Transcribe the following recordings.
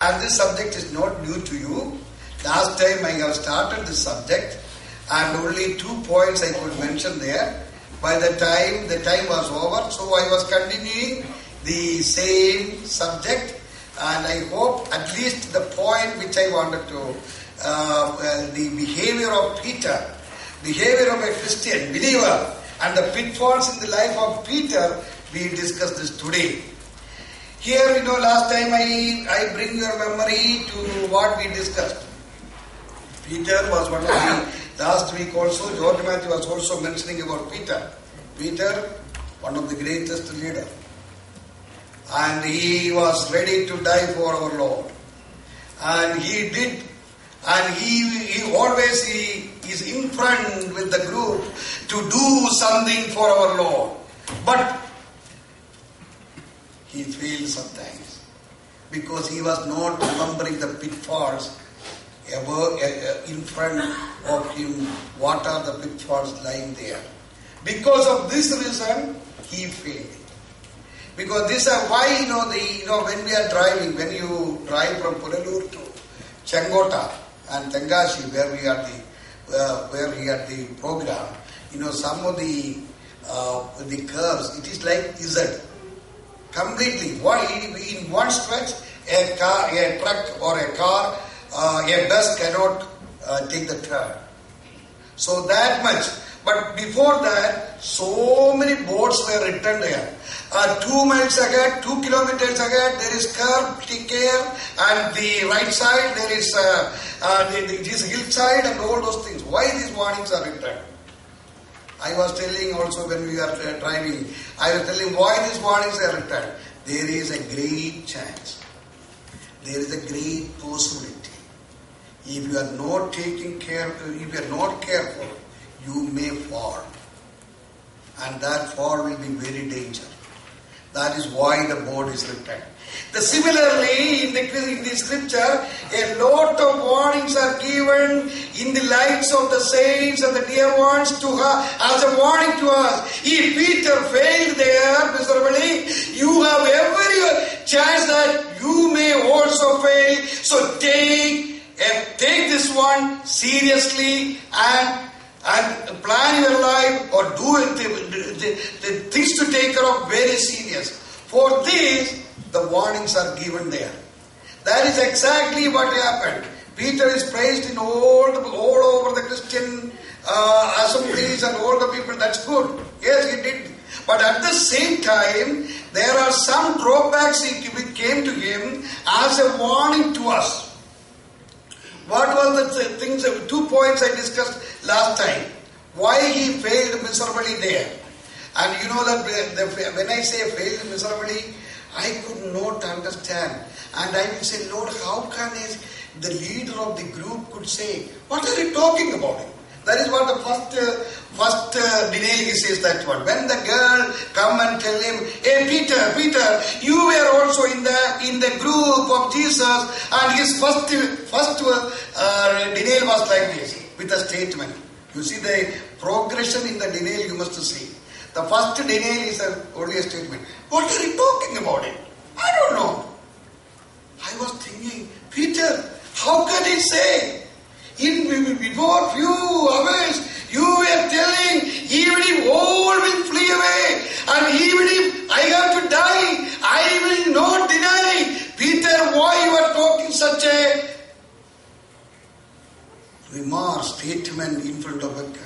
And this subject is not new to you. Last time I have started this subject and only 2 points I could mention there. By the time was over, so I was continuing the same subject, and I hope at least the point which I wanted to, the behavior of Peter, behavior of a Christian believer, and the pitfalls in the life of Peter, we discussed this today. Here, last time I bring your memory to what we discussed. Peter was one of the, last week also, George Matthew was also mentioning about Peter. Peter, one of the greatest leaders. And he was ready to die for our Lord. And he did. And he always is in front with the group to do something for our Lord. But he failed sometimes because he was not remembering the pitfalls ever in front of him. What are the pitfalls lying there? Because of this reason, he failed. Because this is why when we are driving, when you drive from Puralur to Chengota and Tengashi, where we had the program, some of the curves, it is like Z. Completely. In one stretch, a truck or a car, a bus cannot take the turn. So that much. But before that, so many boards were written there. 2 miles ahead, 2 kilometers ahead, there is curve, take care, and the right side, there is this hillside and all those things. Why these warnings are written? I was telling also when we are driving, I was telling why these warnings are written. There is a great chance. There is a great possibility. If you are not taking care, if you are not careful, you may fall. And that fall will be very dangerous. That is why the board is written. Similarly, in the scripture, a lot of warnings are given in the lives of the saints and the dear ones to her as a warning to us. If Peter failed there miserably, you have every chance that you may also fail. So take this one seriously and plan your life or do the things to take care of very serious. For this, the warnings are given there. That is exactly what happened. Peter is praised in all over the Christian assemblies and all the people. That's good. Yes, he did. But at the same time, there are some drawbacks which came to him as a warning to us. What was the things, 2 points I discussed last time. Why he failed miserably there. And you know that when I say failed miserably, I could not understand. And I will say, Lord, how can the leader of the group could say, what are you talking about? That is what the first denial says, that one. When the girl come and tell him, hey Peter, you were also in the group of Jesus, and his first denial was like this, with a statement. You see the progression in the denial you must see. The first denial is only a statement. What are you talking about it? I don't know. I was thinking, Peter, how can he say? Before few hours, you were telling, even if all will flee away, and even if I have to die, I will not deny. Peter, why you are talking such a remark, statement in front of a girl?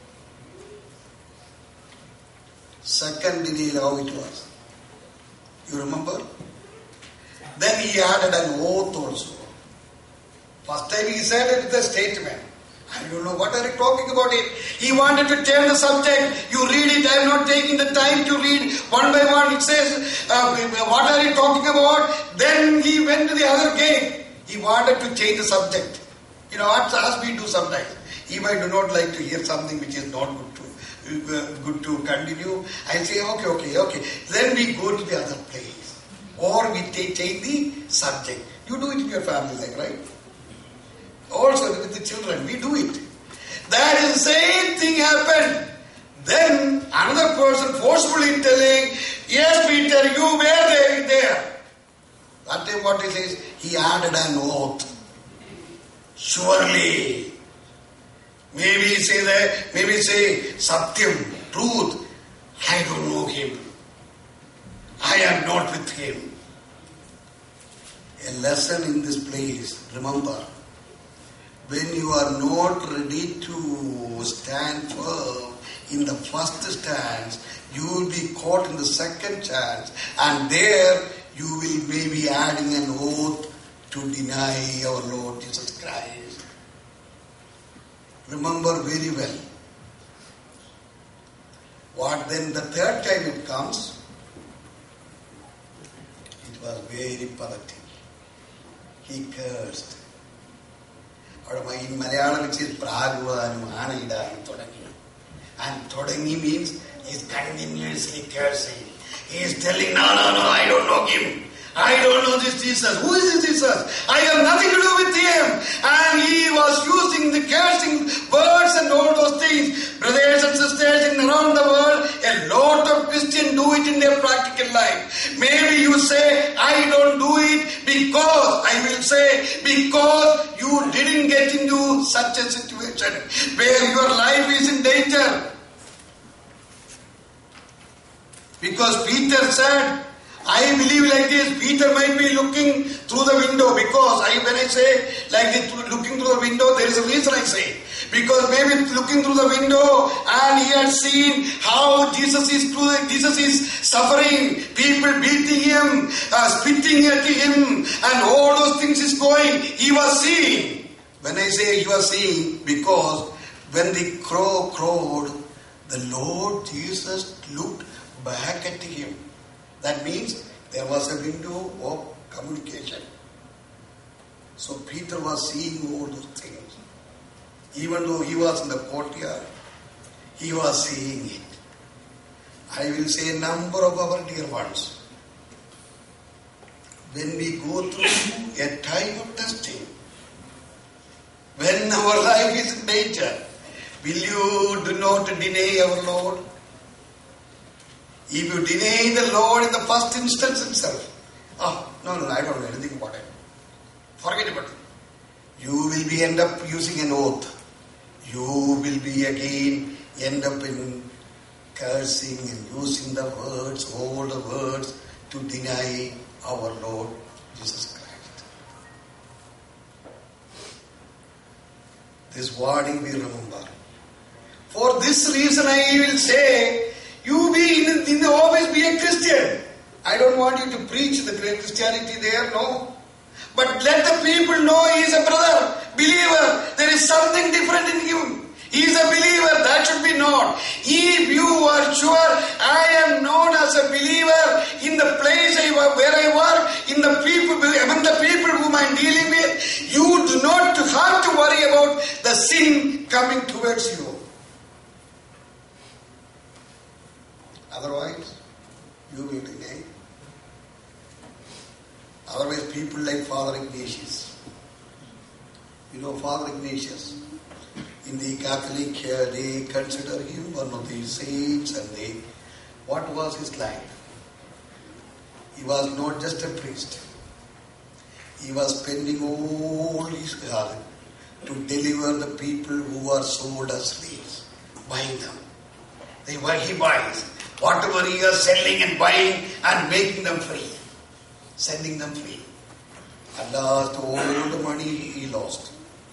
Second denial, how it was. You remember? Then he added an oath also. First time he said it with a statement. I don't know, what are you talking about it? He wanted to tell the subject. You read it, I am not taking the time to read one by one. It says, what are you talking about? Then he went to the other gate. He wanted to change the subject. As we do sometimes. If I do not like to hear something which is not good to continue, I say, okay. Then we go to the other place. Or we change the subject. You do it in your family, right? Also with the children, we do it. That is the same thing happened. Then another person forcefully telling, yes Peter, you were there. That time what he says, he added an oath. Surely. Maybe say Satyam, truth. I don't know him. I am not with him. A lesson in this place. Remember, when you are not ready to stand firm in the first stance, you will be caught in the second chance, and there you will maybe adding an oath to deny our Lord Jesus Christ. Remember very well. What then the third time it comes? It was very pathetic. He cursed. In Malayalam it says Praguvanum Anaidanum Todangi. And Todangi means he is continuously cursing. He is telling, no, I don't know him. I don't know this Jesus. Who is this Jesus? I have nothing to do with him. And he was using the cursing words and all those things. Brothers and sisters around the world, a lot of Christians do it in their practical life. Maybe you say, I don't do it because you didn't get into such a situation where your life is in danger. Because Peter said, I believe like this, Peter might be looking through the window, because when I say like this, looking through the window, there is a reason I say. Because maybe looking through the window and he had seen how Jesus is suffering, people beating him, spitting at him, and all those things is going. He was seeing. When I say he was seeing, because when the crow crowed, the Lord Jesus looked back at him. That means there was a window of communication. So Peter was seeing all those things. Even though he was in the courtyard, he was seeing it. I will say a number of our dear ones. When we go through a time of testing, when our life is in danger, will you do not deny our Lord? If you deny the Lord in the first instance itself, no, I don't know anything about it. Forget about it. You will be end up using an oath. You will be again end up in cursing and using the words, all the words, to deny our Lord Jesus Christ. This warning we remember. For this reason I will say, you always be a Christian. I don't want you to preach the great Christianity there, no. But let the people know he is a brother, believer. There is something different in him. He is a believer, that should be known. If you are sure I am known as a believer in the place where I work, in the people, among the people whom I am dealing with, you do not have to worry about the sin coming towards you. Otherwise, you will deny. Otherwise, people like Father Ignatius. You know Father Ignatius? In the Catholic, they consider him one of the saints, and what was his life? He was not just a priest. He was spending all his life to deliver the people who are sold as slaves, buying them. He buys. Whatever he is selling and buying and making them free. Sending them free. At last, all the money he lost.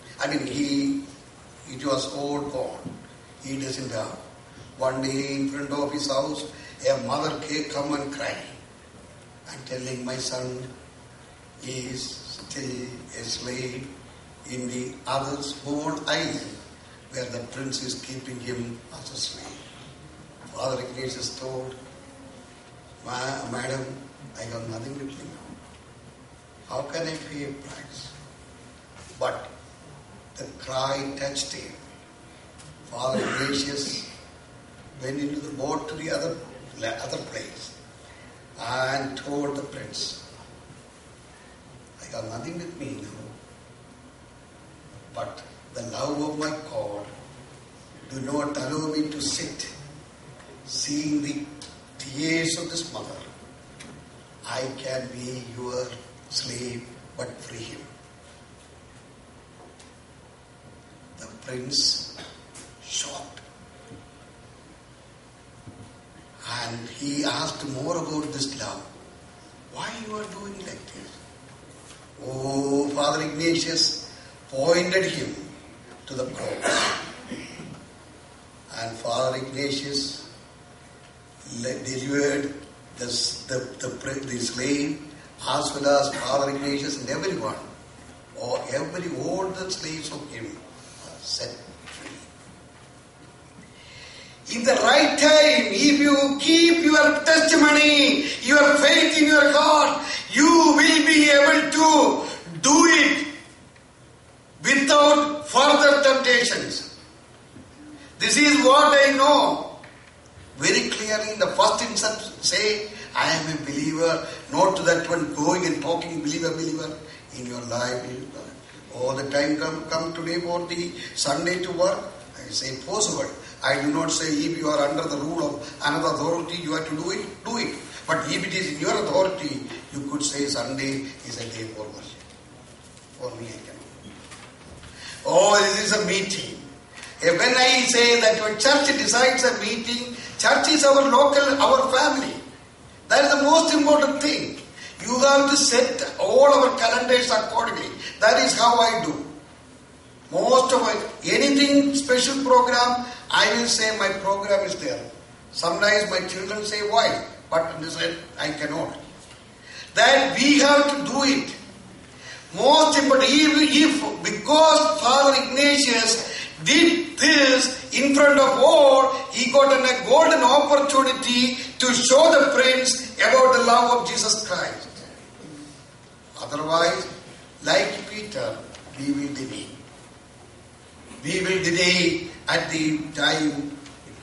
It was all gone. He doesn't have. One day in front of his house, a mother come and cry and telling, my son is still a slave in the other small island where the prince is keeping him as a slave. Father Ignatius told, Madam, I have nothing to pay now. How can I pay a price? But the cry touched him. Father Ignatius went into the boat to the other place and told the prince, I have nothing with me now, but the love of my God, do not allow me to sit seeing the tears of this mother. I can be your slave but free him. The prince shocked. And he asked more about this love. Why you are doing like this? Oh, Father Ignatius pointed him to the cross. And Father Ignatius delivered the slave, as well as Father Ignatius and everyone, all the slaves of him are set free. In the right time, if you keep your testimony, your faith in your heart, you will be able to do it without further temptations. This is what I know. Very clearly in the first instance say, I am a believer, not to that one going and talking believer in your life. All the time come today for the Sunday to work. I say possible. I do not say if you are under the rule of another authority you have to do it. But if it is in your authority, you could say Sunday is a day for worship. For me, I cannot. Oh, this is a meeting. When I say that your church decides a meeting, church is our local, our family. That is the most important thing. You have to set all our calendars accordingly. That is how I do. Most of anything special program, I will say my program is there. Sometimes my children say why, but I cannot. That we have to do it. Most important, if because Father Ignatius did this in front of all, he got a golden opportunity to show the prince about the love of Jesus Christ. Otherwise, like Peter, we will deny. We will deny at the time.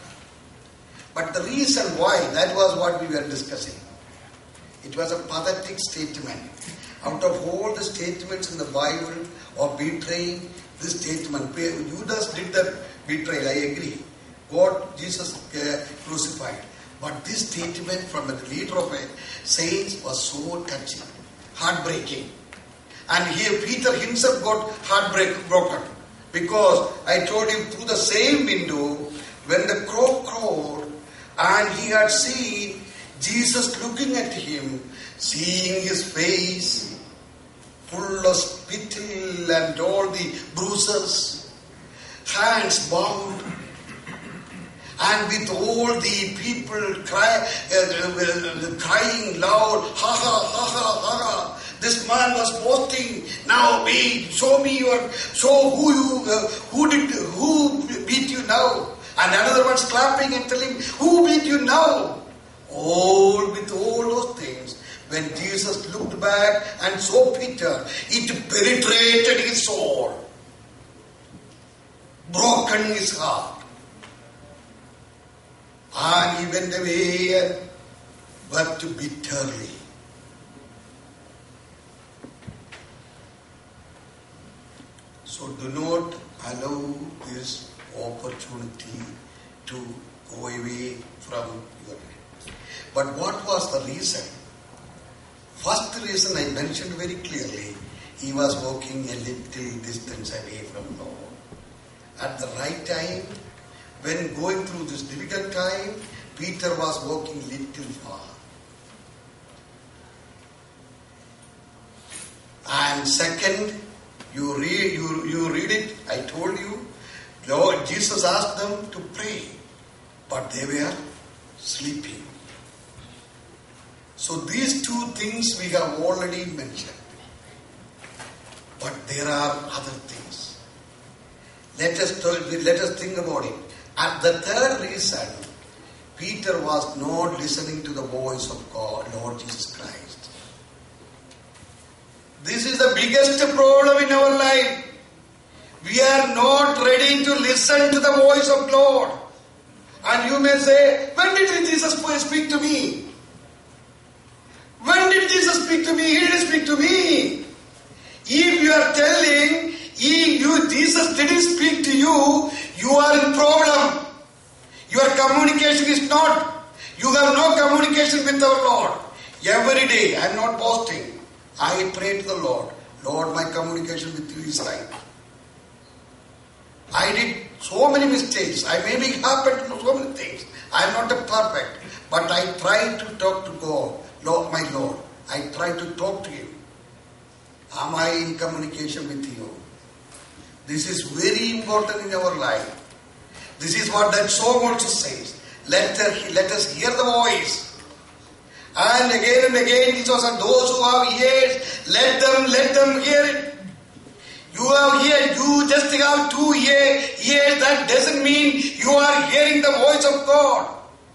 But the reason why, that was what we were discussing. It was a pathetic statement. Out of all the statements in the Bible of betraying, this statement, Judas did that betrayal, I agree. God, Jesus crucified. But this statement from the leader of a saints was so touching, heartbreaking. And here Peter himself got heartbroken. Because I told him through the same window, when the crow crowed, and he had seen Jesus looking at him, seeing his face full of spittle and all the bruises, hands bound, and with all the people crying loud, ha ha ha ha ha ha. This man was boasting. Now show who beat you now? And another one's clapping and telling, who beat you now? With all those things, when Jesus looked back and saw Peter, it penetrated his soul, broken his heart, and he went away and wept bitterly. So do not allow this opportunity to go away from your life. But what was the reason? First reason I mentioned very clearly, he was walking a little distance away from Lord. At the right time, when going through this difficult time, Peter was walking little far. And second, you read it, I told you, Lord Jesus asked them to pray, but they were sleeping. So these two things we have already mentioned. But there are other things. Let us think about it. And the third reason, Peter was not listening to the voice of God, Lord Jesus Christ. This is the biggest problem in our life. We are not ready to listen to the voice of Lord. And you may say, when did Jesus speak to me? When did Jesus speak to me? He didn't speak to me. If you are telling, Jesus didn't speak to you, you are in problem. Your communication is not. You have no communication with our Lord. Every day, I am not boasting. I pray to the Lord. Lord, my communication with you is right. I did so many mistakes. I maybe happened to so many things. I am not a perfect. But I try to talk to God. Lord, my Lord. I try to talk to Him. Am I in communication with you? This is very important in our life. This is what that song also says. Let us hear the voice. And again, Jesus said, those who have ears, let them hear it. You have ears, you just have 2 ears. That doesn't mean you are hearing the voice of God.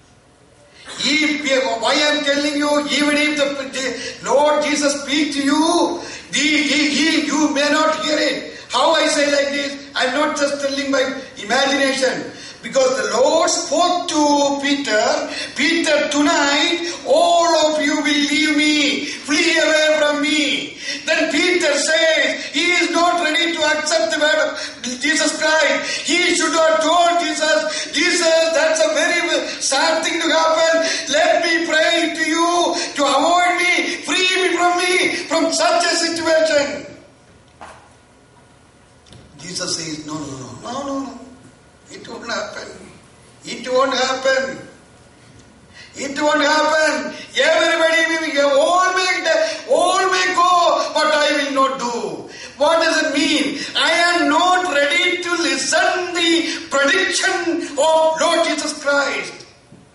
Why I am telling you, even if the Lord Jesus speaks to you, you may not hear it. How I say like this? I am not just telling my imagination. Because the Lord spoke to Peter, tonight, all of you will leave me, flee away from me. Then Peter says, he is not ready to accept the word of Jesus Christ. He should have told Jesus, that's a very sad thing to happen. Let me pray to you to avoid me, free me from such a situation. Jesus says, no. It won't happen. It won't happen. It won't happen. Everybody will all may go, but I will not do. What does it mean? I am not ready to listen the prediction of Lord Jesus Christ.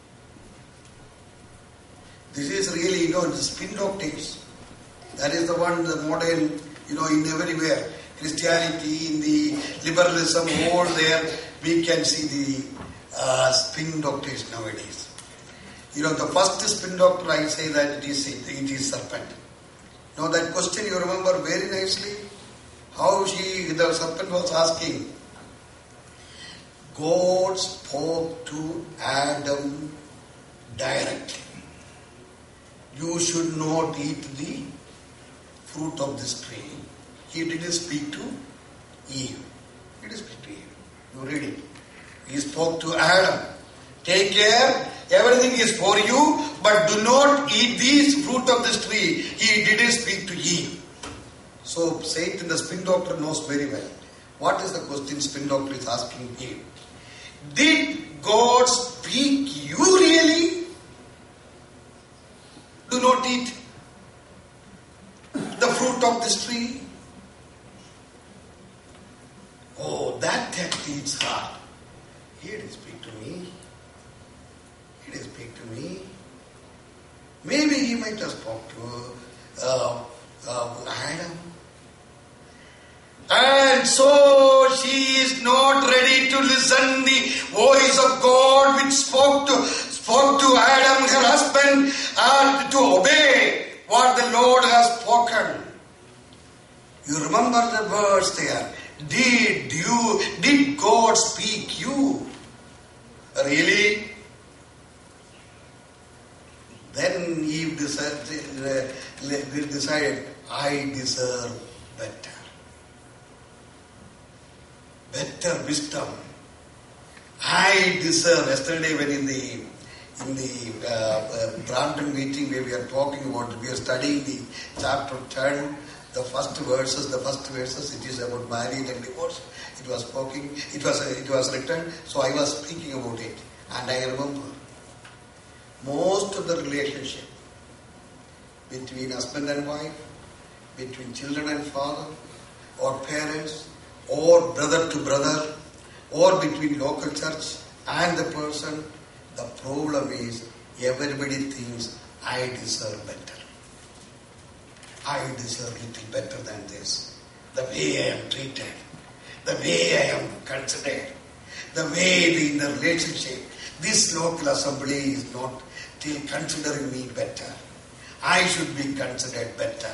This is really, the spin doctrines. That is the one, the modern, in everywhere. Christianity, in the liberalism, all there, we can see the spin doctrines nowadays. The first spin doctrine, I say that it is serpent. Now that question you remember very nicely. How the serpent was asking. God spoke to Adam directly. You should not eat the fruit of this tree. He didn't speak to Eve. He didn't speak to Eve. You read it. He spoke to Adam. Take care, everything is for you, but do not eat this fruit of this tree. He didn't speak to Eve. So Satan, the spin doctor, knows very well. What is the question spin doctor is asking Eve? Did God speak you really? Do not eat the fruit of this tree. Oh, that hits hard. He didn't speak to me. He didn't speak to me. Maybe he might have spoke to Adam. And so she is not ready to listen the voice of God which spoke to Adam, her husband, and to obey what the Lord has spoken. You remember the words there. Did God speak you? Really? Then Eve decided, I deserve better. Better wisdom. I deserve. Yesterday when in the Brandon meeting where we are talking about, we are studying the chapter 10, the first verses, it is about marriage and divorce. It was written, so I was speaking about it. And I remember, most of the relationship between husband and wife, between children and father, or parents, or brother to brother, or between local church and the person, the problem is everybody thinks I deserve better. I deserve a little better than this. The way I am treated, the way I am considered, the way in the relationship, this local assembly is not considering me better. I should be considered better.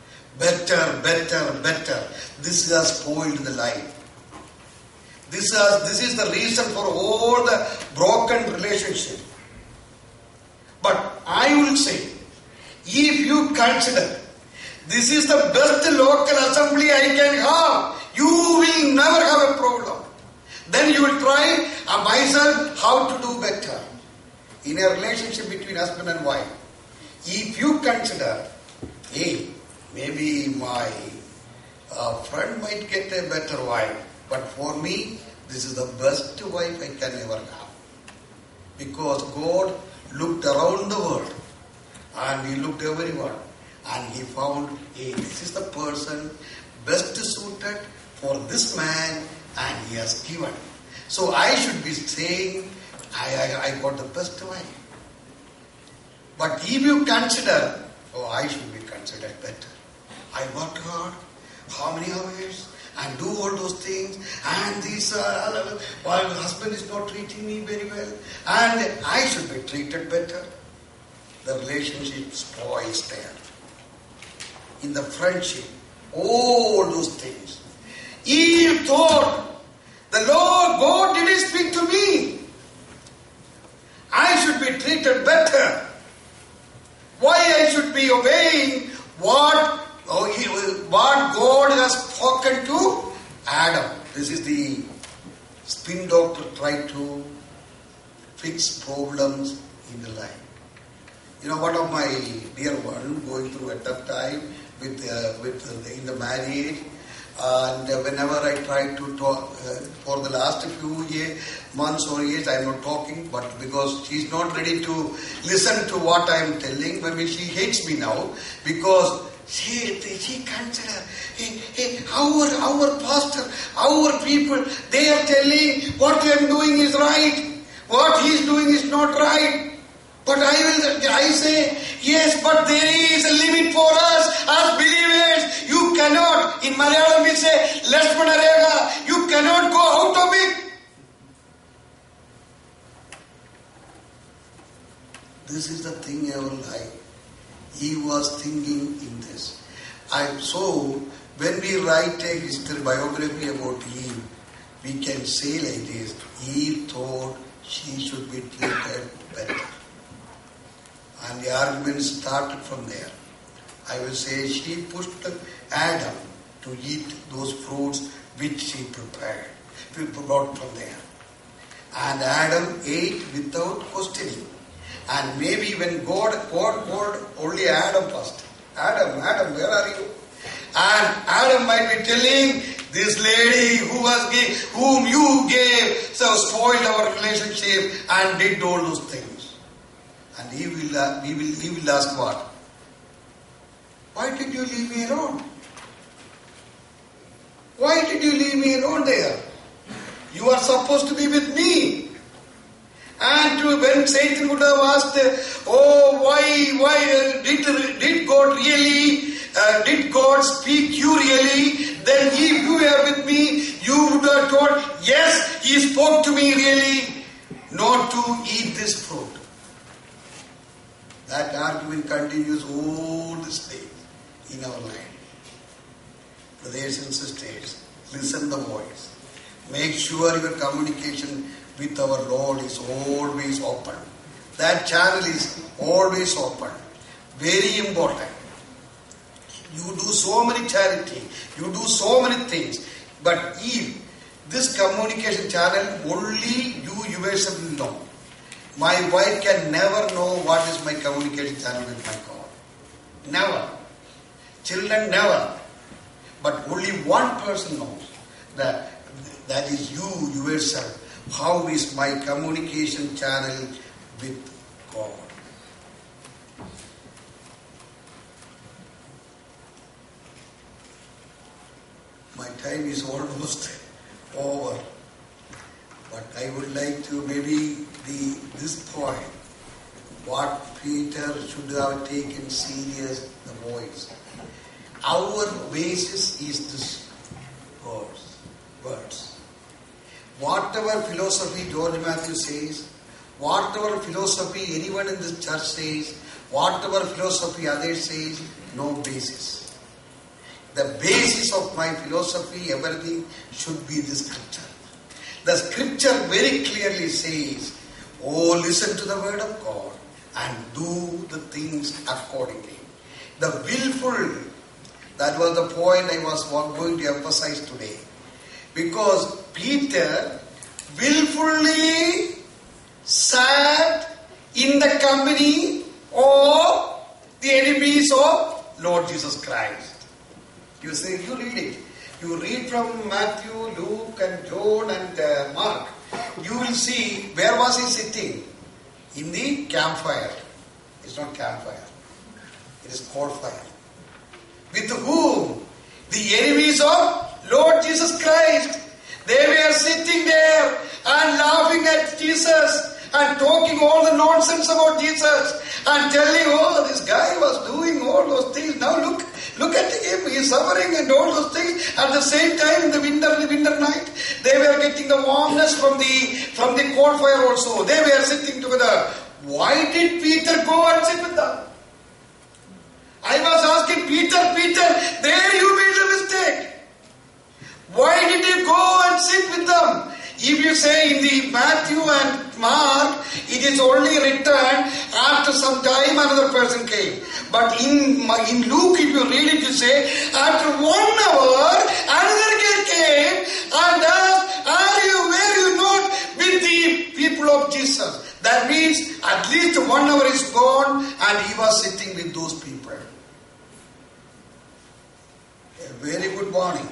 Better. This has spoiled the life. This is the reason for all the broken relationship. But I will say, if you consider this is the best local assembly I can have, you will never have a problem. Then you will try myself how to do better in a relationship between husband and wife. If you consider, hey, maybe my a friend might get a better wife, but for me, this is the best wife I can ever have. Because God looked around the world and He looked everyone and He found, hey, this is the person best suited for this man and He has given. So I should be saying, I got the best wife. But if you consider, I should be considered better. I work hard, how many hours, and do all those things, and this my husband is not treating me very well, and I should be treated better. The relationship spoils there. In the friendship, all those things. Eve thought, the Lord God didn't speak to me. I should be treated better. Why I should be obeying what God has spoken to Adam. This is the spin doctor tried to fix problems in the life. You know, one of my dear one going through a tough time in the marriage, and whenever I try to talk for the last few months or years, I am not talking, but because she is not ready to listen to what I am telling. Maybe she hates me now because she consider our pastor, our people, they are telling what I am doing is right, what he is doing is not right. But I say, yes, but there is a limit for us as believers. You cannot, in Malayalam we say, Lakshmana Rekha, you cannot go out of it. This is the thing in our life. He was thinking in this. So, when we write a history biography about Eve, we can say like this, Eve thought she should be treated better. And the argument started from there. I will say she pushed Adam to eat those fruits which she prepared. We brought from there. And Adam ate without questioning. And maybe when God called only Adam first. Adam, where are you? And Adam might be telling, this lady whom you gave, so spoiled our relationship and did all those things. And he will ask what? Why did you leave me alone? Why did you leave me alone there? You are supposed to be with me. And when Satan would have asked, why did God really, did God speak you really? Then if you were with me, you would have told, yes, He spoke to me really, not to eat this fruit. That argument continues all this day in our life. Brothers and sisters, listen the voice. Make sure your communication with our Lord is always open. That channel is always open. Very important. You do so many charity, you do so many things, but if this communication channel only you yourself will know. My wife can never know what is my communication channel with my God. Never. Children never. But only one person knows. That is you yourself. How is my communication channel with God? My time is almost over. But I would like to maybe this point, what Peter should have taken serious, the voice. Our basis is this words. Whatever philosophy George Matthew says, whatever philosophy anyone in this church says, whatever philosophy others says, no basis. The basis of my philosophy, everything should be the scripture. The scripture very clearly says, listen to the word of God and do the things accordingly. The willful, that was the point I was going to emphasize today. Because Peter willfully sat in the company of the enemies of Lord Jesus Christ. You say, you read it. You read from Matthew, Luke and John and Mark, you will see where was he sitting? In the campfire. It's not campfire. It is coal fire. With whom? The enemies of Lord Jesus Christ. They were sitting there and laughing at Jesus and talking all the nonsense about Jesus and telling, oh, this guy was doing all those things. Now look at him. He is suffering and all those things. At the same time, in the winter night, they were getting the warmness from the coal fire also. They were sitting together. Why did Peter go and sit with them? I was asking Peter, there you made a mistake. Why did you go and sit with them? If you say in the Matthew and Mark, it is only written after some time another person came. But in Luke, if you read it, you say, after 1 hour, another girl came and asked, were you not with the people of Jesus? That means at least 1 hour is gone and he was sitting with those people. A very good warning.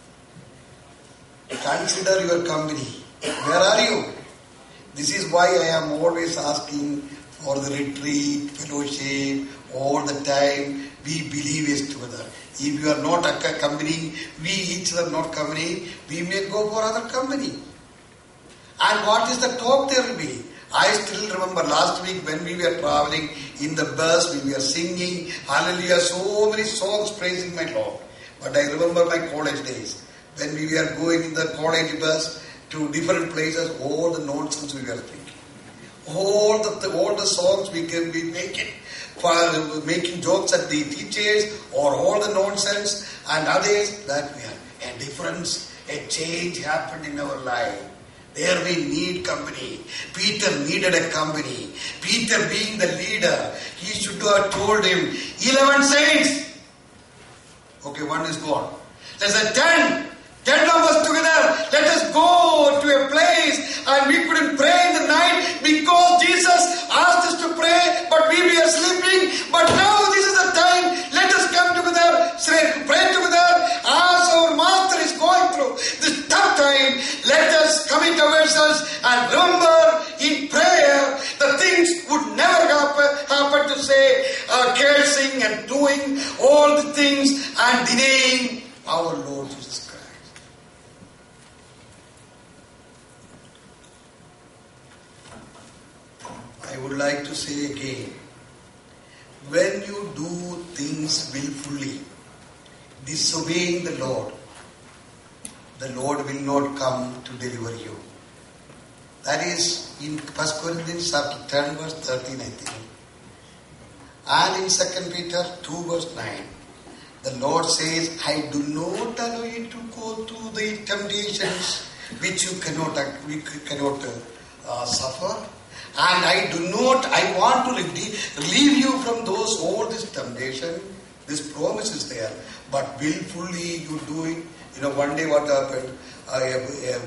Consider your company. Where are you? This is why I am always asking for the retreat, fellowship, all the time. We believe is together. If you are not a company, we each are not company, we may go for other company. And what is the talk there will be? I still remember last week when we were traveling in the bus, we were singing, hallelujah, so many songs praising my Lord. But I remember my college days. When we were going in the college bus to different places, all the nonsense we were thinking. All the songs we can be making jokes at the teachers or all the nonsense and others, that we have a difference, a change happened in our life. There we need company. Peter needed a company. Peter being the leader, he should have told him, 11 saints. Okay, one is gone. There's a 10. 10 of us together, let us go to a place, and we couldn't pray in the night because Jesus asked us to pray, but we were sleeping. But now this is the time, let us come together, pray together as our Master is going through this tough time. Let us commit ourselves and remember in prayer the things would never happen to say, cursing and doing all the things and denying our Lord Jesus Christ. I would like to say again, when you do things willfully, disobeying the Lord will not come to deliver you. That is in 1 Corinthians chapter 10 verse 13, I think. And in 2 Peter 2 verse 9, the Lord says, I do not allow you to go through the temptations which you cannot suffer. And I want to relieve you from all this temptation. This promise is there. But willfully you do it. One day what happened? I have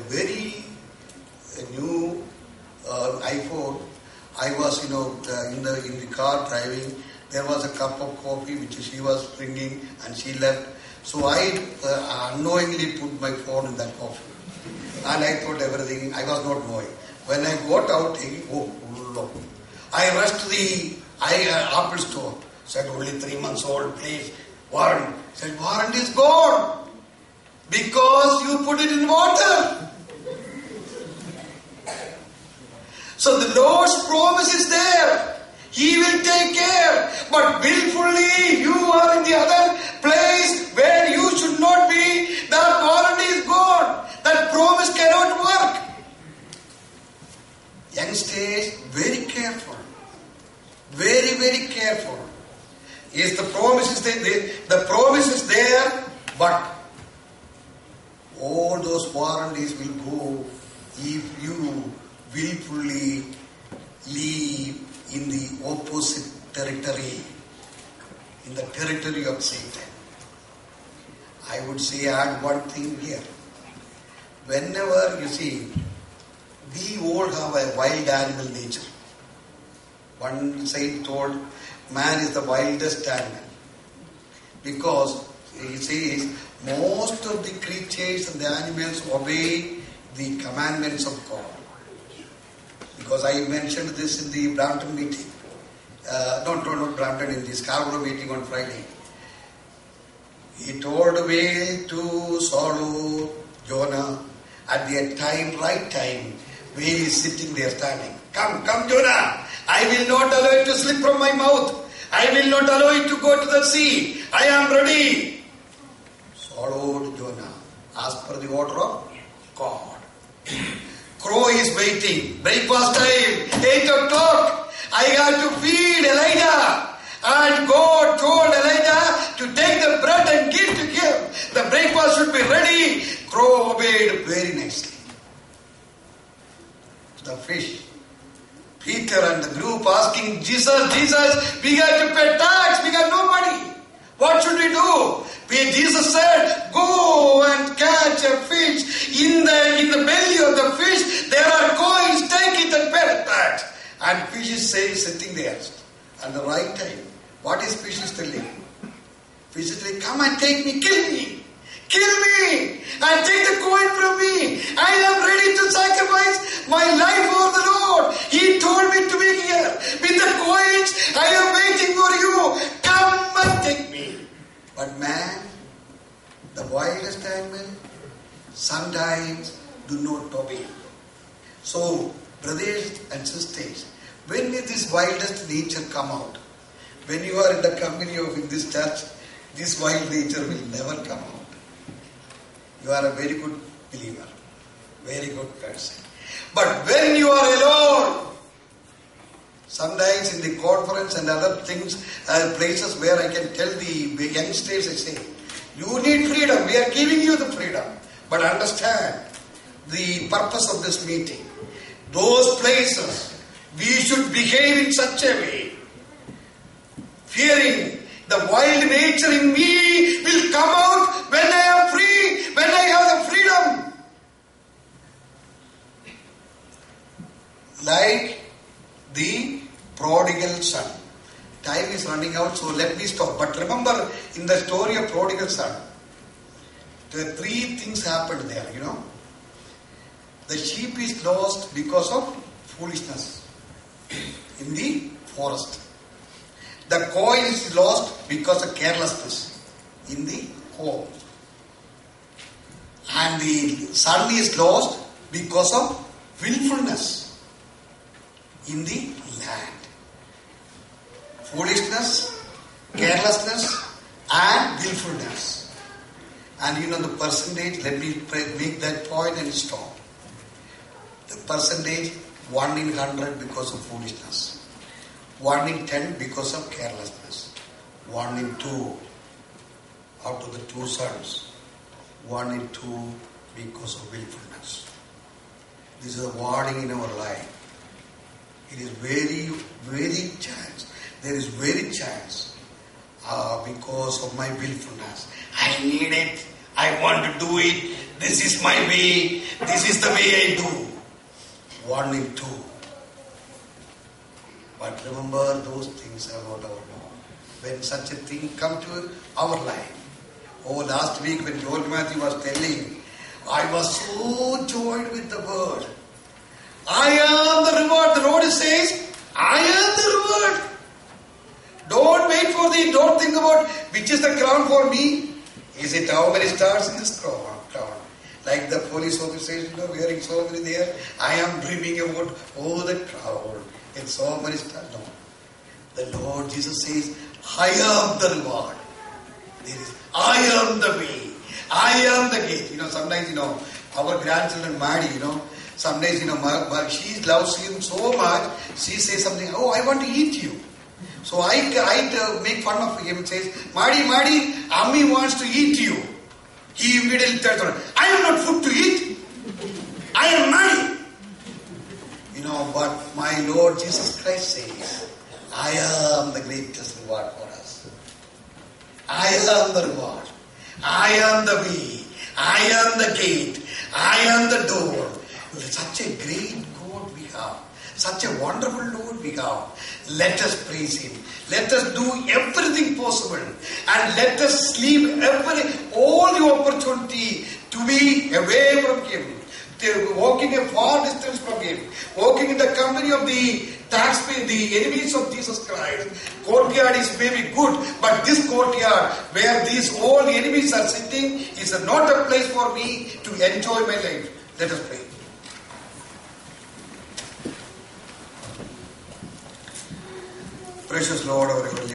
a new iPhone. I was, in the car driving. There was a cup of coffee which she was drinking and she left. So I unknowingly put my phone in that coffee. And I thought everything, I was not knowing. When I got out, I rushed to the Apple store. Said, only 3 months old, please. Warrant. Said, warrant is gone. Because you put it in water. So the Lord's promise is there. He will take care. But willfully you are in the other place where you should not be. That warranty is gone. That promise cannot work. Youngsters, very careful. Very, very careful. Yes, the promise is there. The promise is there, but all those warranties will go if you willfully live in the opposite territory, in the territory of Satan. I would say add one thing here. Whenever you see, we all have a wild animal nature. One saint told, man is the wildest animal. Because he says, most of the creatures and the animals obey the commandments of God. Because I mentioned this in the Brampton meeting. Not Brampton, in the Scarborough meeting on Friday. He told a whale to swallow Jonah at the right time. Whale is sitting there standing. Come Jonah, I will not allow it to slip from my mouth. I will not allow it to go to the sea. I am ready. Swallowed Jonah as per the order of God. Crow is waiting. Breakfast time. 8 o'clock. I have to feed Elijah. And God told Elijah to take the bread and give to him. The breakfast should be ready. Crow obeyed very nicely. The fish. Peter and the group asking Jesus, we have to pay tax. We got no money. What should we do? Jesus said, go and catch a fish. In the belly of the fish, there are coins. Take it and pay the tax. And fish is sitting there. At the right time. What is fish is telling? Fish is telling, come and take me, kill me. Kill me and take the coin from me. I am ready to sacrifice my life for the Lord. He told me to be here. With the coins, I am waiting for you. Come and take me. But man, the wildest animal, sometimes do not obey. So, brothers and sisters, when will this wildest nature come out? When you are in the company of in this church, this wild nature will never come out. You are a very good believer, very good person. But when you are alone, sometimes in the conference and other things, places where I can tell the youngsters, I say, you need freedom, we are giving you the freedom. But understand the purpose of this meeting. Those places, we should behave in such a way, fearing the wild nature in me will come out when I am free, when I have the freedom. Like the prodigal son. Time is running out, so let me stop. But remember, in the story of prodigal son, the 3 things happened there, The sheep is lost because of foolishness in the forest. The coin is lost because of carelessness in the home. And the son is lost because of willfulness in the land. Foolishness, carelessness and willfulness. And the percentage, let me make that point and stop. The percentage 1 in 100 because of foolishness. 1 in 10 because of carelessness. 1 in 2 out of the 2 sons. 1 in 2 because of willfulness. This is a warning in our life. It is very, very chance. There is very chance because of my willfulness. I need it. I want to do it. This is my way. This is the way I do. 1 in 2. But remember those things are not our own. When such a thing come to our life. Last week when Joel Matthew was telling, I was so joyed with the word. I am the reward. The Lord says, I am the reward. Don't think about which is the crown for me. Is it how many stars in this crown? Like the police officers, wearing so many there. I am dreaming about, the crown. It's so many stars. No. The Lord Jesus says, I am the reward. I am the way. I am the gate. Sometimes, our grandchildren, Maddie, sometimes, she loves him so much, she says something, I want to eat you. So I make fun of him and says, Maddie, Ammi wants to eat you. He immediately tells her, I am not food to eat. I am Maddie. But my Lord Jesus Christ says, I am the greatest reward for us. I am the reward. I am the way. I am the gate. I am the door. Such a great God we have. Such a wonderful Lord we have. Let us praise Him. Let us do everything possible. And let us leave all the opportunity to be away from Him. Walking a far distance from Him. Walking in the company of the taxpayers, the enemies of Jesus Christ. Courtyard is maybe good, but this courtyard where these all the enemies are sitting is not a place for me to enjoy my life. Let us pray. Precious Lord, our